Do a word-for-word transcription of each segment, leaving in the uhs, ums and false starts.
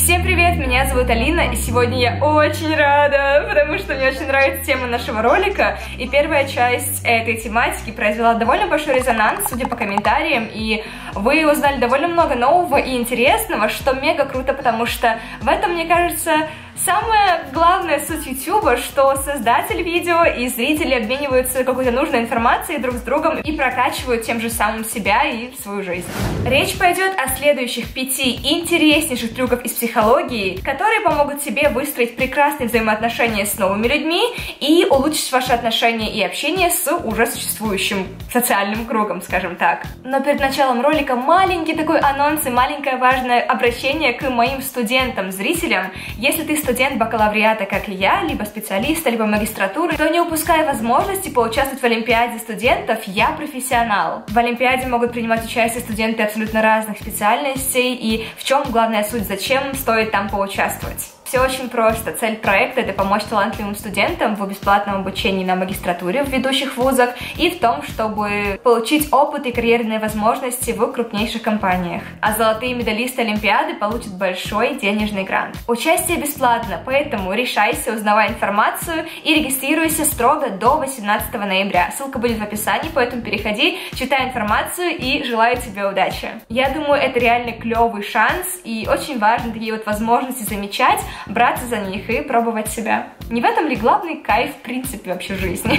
Всем привет, меня зовут Алина, и сегодня я очень рада, потому что мне очень нравится тема нашего ролика, и первая часть этой тематики произвела довольно большой резонанс, судя по комментариям, и вы узнали довольно много нового и интересного, что мега круто, потому что в этом, мне кажется, самая главная суть ютуба, что создатель видео и зрители обмениваются какой-то нужной информацией друг с другом и прокачивают тем же самым себя и свою жизнь. Речь пойдет о следующих пяти интереснейших трюках из психологии, которые помогут тебе выстроить прекрасные взаимоотношения с новыми людьми и улучшить ваши отношения и общение с уже существующим социальным кругом, скажем так. Но перед началом ролика маленький такой анонс и маленькое важное обращение к моим студентам, зрителям. Если ты студент бакалавриата, как и я, либо специалиста, либо магистратуры, то не упускай возможности поучаствовать в Олимпиаде студентов «Я профессионал». В Олимпиаде могут принимать участие студенты абсолютно разных специальностей, и в чем главная суть, зачем стоит там поучаствовать. Все очень просто. Цель проекта — это помочь талантливым студентам в бесплатном обучении на магистратуре в ведущих вузах и в том, чтобы получить опыт и карьерные возможности в крупнейших компаниях. А золотые медалисты Олимпиады получат большой денежный грант. Участие бесплатно, поэтому решайся, узнавай информацию и регистрируйся строго до восемнадцатого ноября. Ссылка будет в описании, поэтому переходи, читай информацию и желаю тебе удачи. Я думаю, это реально клевый шанс, и очень важно такие вот возможности замечать, браться за них и пробовать себя. Не в этом ли главный кайф, в принципе, вообще жизни?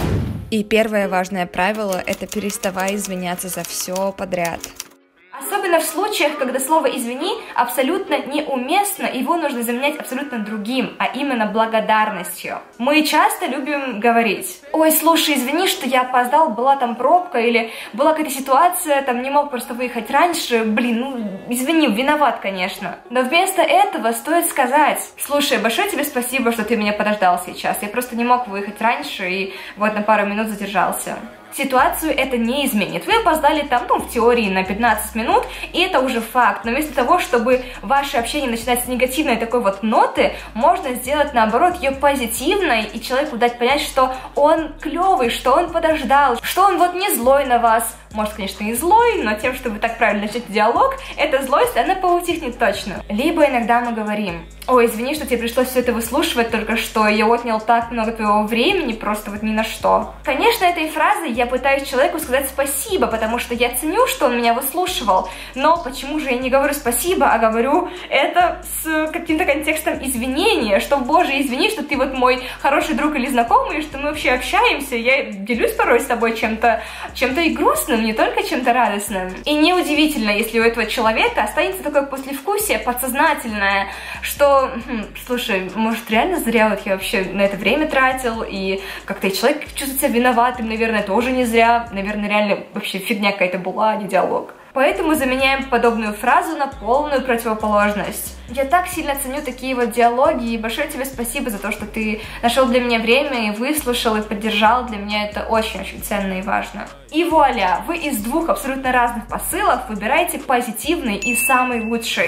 И первое важное правило — это переставай извиняться за все подряд. Особенно в случаях, когда слово «извини» абсолютно неуместно, его нужно заменять абсолютно другим, а именно благодарностью. Мы часто любим говорить: «Ой, слушай, извини, что я опоздал, была там пробка», или «была какая-то ситуация, там не мог просто выехать раньше, блин, ну, извини, виноват, конечно». Но вместо этого стоит сказать: «Слушай, большое тебе спасибо, что ты меня подождал сейчас, я просто не мог выехать раньше и вот на пару минут задержался». Ситуацию это не изменит. Вы опоздали там, ну, в теории на пятнадцать минут, и это уже факт. Но вместо того, чтобы ваше общение начинать с негативной такой вот ноты, можно сделать, наоборот, ее позитивной, и человеку дать понять, что он клевый, что он подождал, что он вот не злой на вас. Может, конечно, не злой, но тем, что вы так правильно начнете диалог, эта злость, она поутихнет точно. Либо иногда мы говорим: «Ой, извини, что тебе пришлось все это выслушивать только что, я отнял так много твоего времени, просто вот ни на что». Конечно, этой фразой я пытаюсь человеку сказать спасибо, потому что я ценю, что он меня выслушивал, но почему же я не говорю спасибо, а говорю это с каким-то контекстом извинения, что, боже, извини, что ты вот мой хороший друг или знакомый, что мы вообще общаемся, я делюсь порой с тобой чем-то чем-то и грустным, не только чем-то радостным. И неудивительно, если у этого человека останется такое послевкусие подсознательное, что, хм, слушай, может, реально зря вот я вообще на это время тратил, и как-то и человек чувствует себя виноватым, наверное, тоже не зря, наверное, реально вообще фигня какая-то была, а не диалог. Поэтому заменяем подобную фразу на полную противоположность. Я так сильно ценю такие вот диалоги, и большое тебе спасибо за то, что ты нашел для меня время и выслушал, и поддержал. Для меня это очень-очень ценно и важно. И вуаля, вы из двух абсолютно разных посылов выбираете позитивный и самый лучший.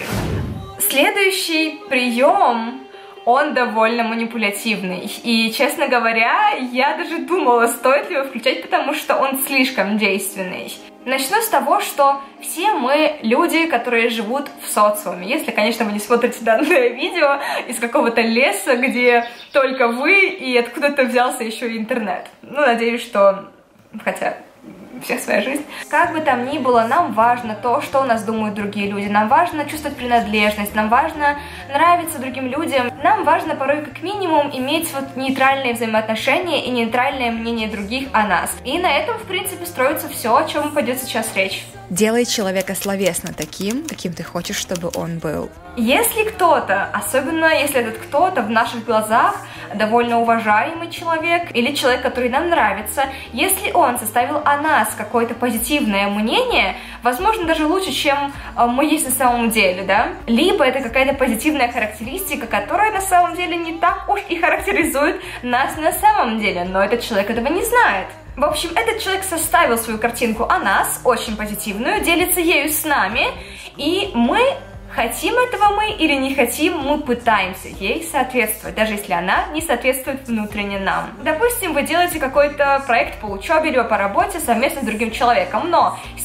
Следующий прием, он довольно манипулятивный. И, честно говоря, я даже думала, стоит ли его включать, потому что он слишком действенный. Начну с того, что все мы люди, которые живут в социуме. Если, конечно, вы не смотрите данное видео из какого-то леса, где только вы, и откуда-то взялся еще и интернет. Ну, надеюсь, что... Хотя... всех своя жизнь. Как бы там ни было, нам важно то, что о нас думают другие люди, нам важно чувствовать принадлежность, нам важно нравиться другим людям, нам важно порой как минимум иметь вот нейтральные взаимоотношения и нейтральное мнение других о нас. И на этом, в принципе, строится все, о чем пойдет сейчас речь. Делай человека словесно таким, каким ты хочешь, чтобы он был. Если кто-то, особенно если этот кто-то в наших глазах довольно уважаемый человек или человек, который нам нравится, если он составил о нас какое-то позитивное мнение, возможно, даже лучше, чем мы есть на самом деле, да? Либо это какая-то позитивная характеристика, которая на самом деле не так уж и характеризует нас на самом деле, но этот человек этого не знает. В общем, этот человек составил свою картинку о нас, очень позитивную, делится ею с нами, и мы Хотим этого мы или не хотим, мы пытаемся ей соответствовать, даже если она не соответствует внутренне нам. Допустим, вы делаете какой-то проект по учебе или по работе совместно с другим человеком, но с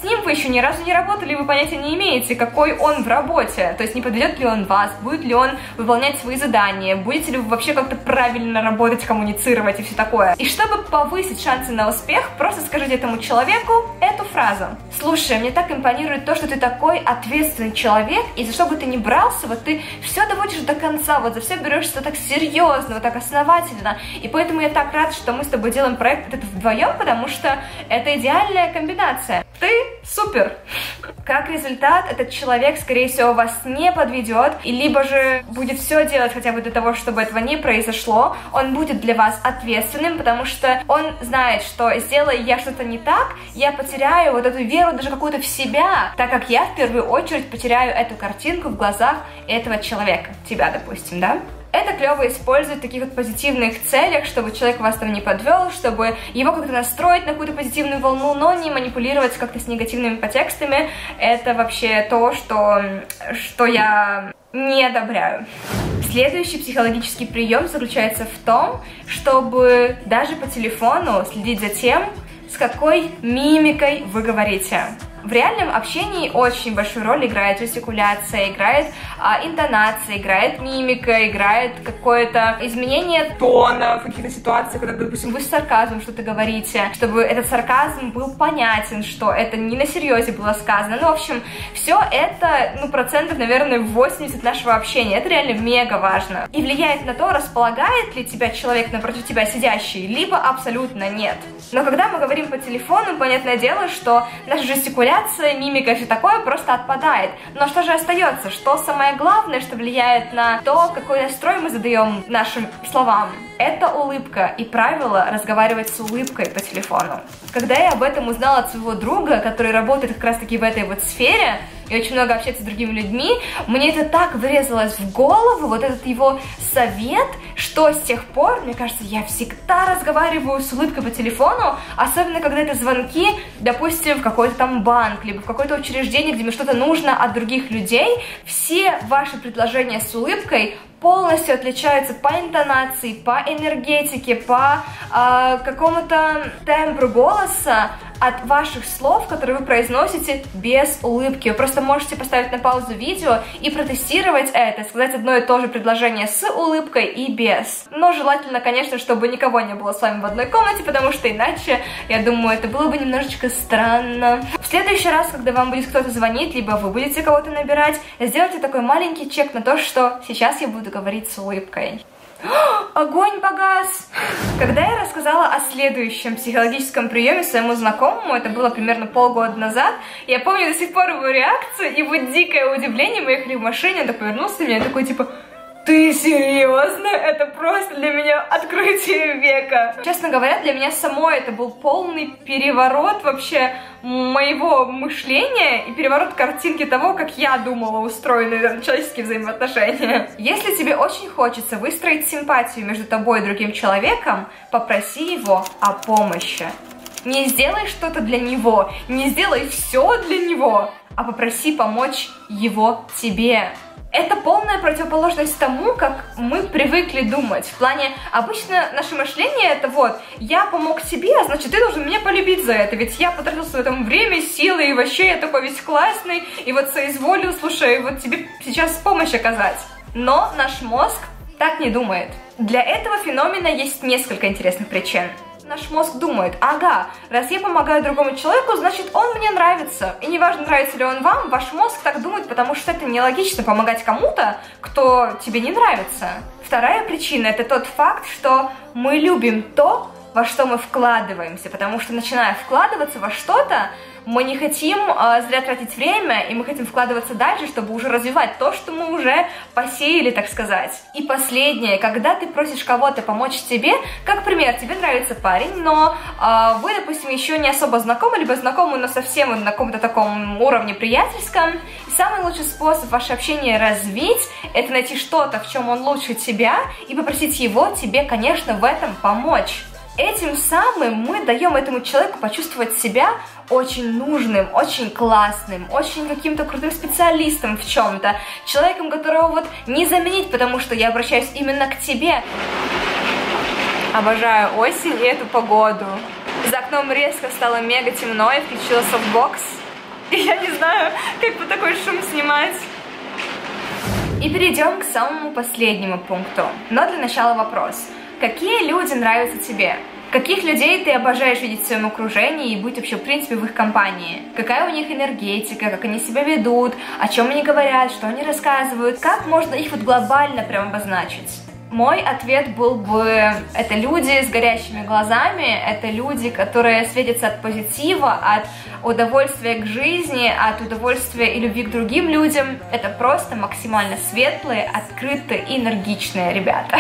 с ним вы еще ни разу не работали, вы понятия не имеете, какой он в работе, то есть не подведет ли он вас, будет ли он выполнять свои задания, будете ли вы вообще как-то правильно работать, коммуницировать и все такое. И чтобы повысить шансы на успех, просто скажите этому человеку эту фразу. Слушай, мне так импонирует то, что ты такой ответственный человек, и за что бы ты ни брался, вот ты все доводишь до конца, вот за все берешься так серьезно, вот так основательно, и поэтому я так рад, что мы с тобой делаем проект этот вдвоем, потому что это идеальная комбинация. Ты супер! Как результат, этот человек, скорее всего, вас не подведет, и либо же будет все делать хотя бы для того, чтобы этого не произошло, он будет для вас ответственным, потому что он знает, что сделая я что-то не так, я потеряю вот эту веру даже какую-то в себя, так как я в первую очередь потеряю эту картинку в глазах этого человека, тебя, допустим, да? Это клево использовать в таких вот позитивных целях, чтобы человек вас там не подвел, чтобы его как-то настроить на какую-то позитивную волну, но не манипулировать как-то с негативными подтекстами. Это вообще то, что, что я не одобряю. Следующий психологический прием заключается в том, чтобы даже по телефону следить за тем, с какой мимикой вы говорите. В реальном общении очень большую роль играет жестикуляция, играет а, интонация, играет мимика, играет какое-то изменение тона в каких-то ситуациях, когда, допустим, вы с сарказмом что-то говорите, чтобы этот сарказм был понятен, что это не на серьезе было сказано. Ну, в общем, все это, ну, процентов, наверное, восемьдесят нашего общения. Это реально мега важно. И влияет на то, располагает ли тебя человек напротив тебя сидящий, либо абсолютно нет. Но когда мы говорим по телефону, понятное дело, что наша жестикуляция, мимика и все такое просто отпадает. Но что же остается? Что самое главное, что влияет на то, какой настрой мы задаем нашим словам? Это улыбка и правило разговаривать с улыбкой по телефону. Когда я об этом узнала от своего друга, который работает как раз таки в этой вот сфере, и очень много общается с другими людьми, мне это так врезалось в голову, вот этот его совет, что с тех пор, мне кажется, я всегда разговариваю с улыбкой по телефону, особенно когда это звонки, допустим, в какой-то там банк, либо в какое-то учреждение, где мне что-то нужно от других людей. Все ваши предложения с улыбкой полностью отличаются по интонации, по энергетике, по э, какому-то тембру голоса от ваших слов, которые вы произносите без улыбки. Вы просто можете поставить на паузу видео и протестировать это, сказать одно и то же предложение с улыбкой и без. Но желательно, конечно, чтобы никого не было с вами в одной комнате, потому что иначе, я думаю, это было бы немножечко странно. В следующий раз, когда вам будет кто-то звонить, либо вы будете кого-то набирать, сделайте такой маленький чек на то, что сейчас я буду говорить с улыбкой. Огонь погас! Когда я рассказала о следующем психологическом приеме своему знакомому, это было примерно полгода назад, я помню до сих пор его реакцию, и вот дикое удивление, мы ехали в машине, он так повернулся на меня и такой типа: ты серьезно? Это просто для меня открытие века. Честно говоря, для меня самой это был полный переворот вообще моего мышления и переворот картинки того, как я думала устроены там, человеческие взаимоотношения. Если тебе очень хочется выстроить симпатию между тобой и другим человеком, попроси его о помощи. Не сделай что-то для него, не сделай все для него, а попроси помочь его тебе. Это полная противоположность тому, как мы привыкли думать. В плане, обычно наше мышление это вот, я помог тебе, а значит ты должен меня полюбить за это, ведь я потратил в этом время, силы, и вообще я такой весь классный, и вот соизволил, слушай, вот тебе сейчас помощь оказать. Но наш мозг так не думает. Для этого феномена есть несколько интересных причин. Наш мозг думает: ага, раз я помогаю другому человеку, значит он мне нравится. И неважно, нравится ли он вам, ваш мозг так думает, потому что это нелогично помогать кому-то, кто тебе не нравится. Вторая причина — это тот факт, что мы любим то, во что мы вкладываемся, потому что, начиная вкладываться во что-то, мы не хотим э, зря тратить время, и мы хотим вкладываться дальше, чтобы уже развивать то, что мы уже посеяли, так сказать. И последнее, когда ты просишь кого-то помочь тебе, как пример, тебе нравится парень, но э, вы, допустим, еще не особо знакомы, либо знакомы, но совсем на каком-то таком уровне приятельском, и самый лучший способ ваше общение развить, это найти что-то, в чем он лучше тебя, и попросить его тебе, конечно, в этом помочь. Этим самым мы даем этому человеку почувствовать себя очень нужным, очень классным, очень каким-то крутым специалистом в чем-то, человеком, которого вот не заменить, потому что я обращаюсь именно к тебе. Обожаю осень и эту погоду. За окном резко стало мега темно, я включила софтбокс. и я не знаю, как бы такой шум снимать. И перейдем к самому последнему пункту. Но для начала вопрос. Какие люди нравятся тебе? Каких людей ты обожаешь видеть в своем окружении и быть вообще, в принципе, в их компании? Какая у них энергетика, как они себя ведут, о чем они говорят, что они рассказывают? Как можно их вот глобально прям обозначить? Мой ответ был бы, это люди с горящими глазами, это люди, которые светятся от позитива, от удовольствия к жизни, от удовольствия и любви к другим людям. Это просто максимально светлые, открытые и энергичные ребята.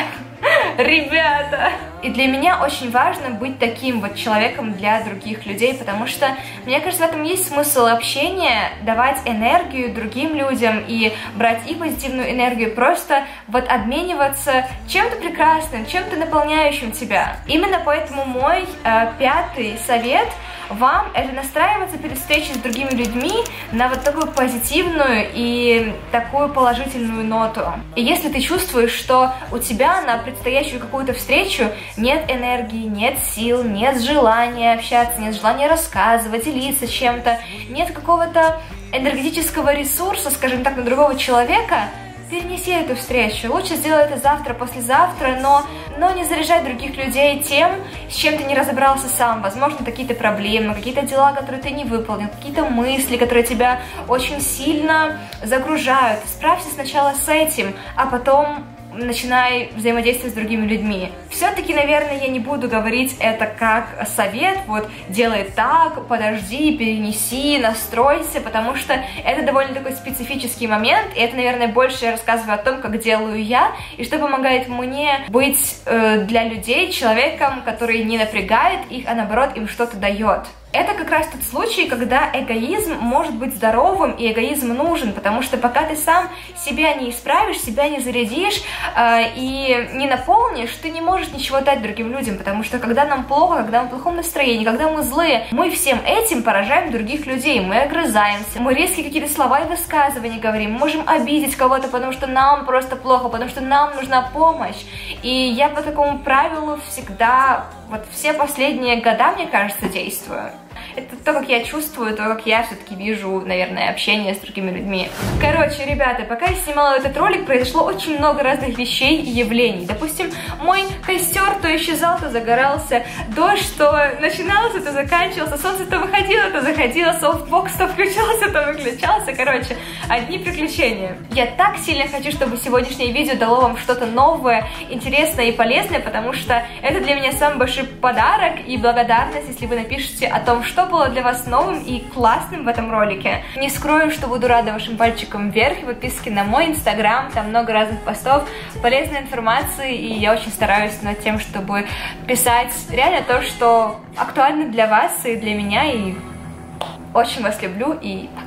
Ребята! И для меня очень важно быть таким вот человеком для других людей, потому что, мне кажется, в этом есть смысл общения, давать энергию другим людям и брать их позитивную энергию, просто вот обмениваться чем-то прекрасным, чем-то наполняющим тебя. Именно поэтому мой э, пятый совет вам — это настраиваться перед встречей с другими людьми на вот такую позитивную и такую положительную ноту. И если ты чувствуешь, что у тебя на предстоящую какую-то встречу нет энергии, нет сил, нет желания общаться, нет желания рассказывать, делиться чем-то, нет какого-то энергетического ресурса, скажем так, на другого человека, перенеси эту встречу. Лучше сделай это завтра, послезавтра, но, но не заряжай других людей тем, с чем ты не разобрался сам. Возможно, какие-то проблемы, какие-то дела, которые ты не выполнил, какие-то мысли, которые тебя очень сильно загружают. Справься сначала с этим, а потом начинай взаимодействовать с другими людьми. Все-таки, наверное, я не буду говорить это как совет, вот, делай так, подожди, перенеси, настройся, потому что это довольно такой специфический момент, и это, наверное, больше я рассказываю о том, как делаю я, и что помогает мне быть э, для людей человеком, который не напрягает их, а наоборот им что-то дает. Это как раз тот случай, когда эгоизм может быть здоровым, и эгоизм нужен, потому что пока ты сам себя не исправишь, себя не зарядишь э, и не наполнишь, ты не можешь ничего дать другим людям, потому что когда нам плохо, когда мы в плохом настроении, когда мы злые, мы всем этим поражаем других людей, мы огрызаемся, мы резкие какие-то слова и высказывания говорим, мы можем обидеть кого-то, потому что нам просто плохо, потому что нам нужна помощь. И я по такому правилу всегда, вот все последние года, мне кажется, действую. Это то, как я чувствую, то, как я все-таки вижу, наверное, общение с другими людьми. Короче, ребята, пока я снимала этот ролик, произошло очень много разных вещей и явлений. Допустим, мой костер то исчезал, то загорался, дождь то начинался, то заканчивался, солнце то выходило, то заходило, софтбокс то включался, то выключался. Короче, одни приключения. Я так сильно хочу, чтобы сегодняшнее видео дало вам что-то новое, интересное и полезное, потому что это для меня самый большой подарок и благодарность, если вы напишите о том, что было для вас новым и классным в этом ролике. Не скрою, что буду рада вашим пальчикам вверх и подписке на мой инстаграм, там много разных постов, полезной информации, и я очень стараюсь над тем, чтобы писать реально то, что актуально для вас и для меня, и очень вас люблю, и